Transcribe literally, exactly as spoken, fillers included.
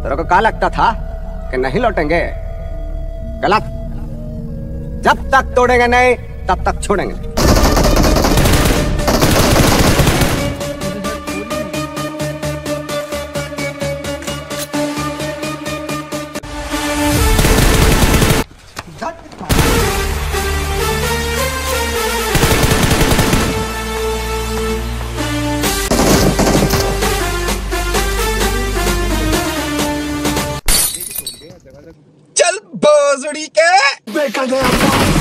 तेरे को क्या लगता था कि नहीं लौटेंगे? गलत। जब तक तोड़ेंगे नहीं तब तक छोड़ेंगे। चल भोसड़ी के देखा गया।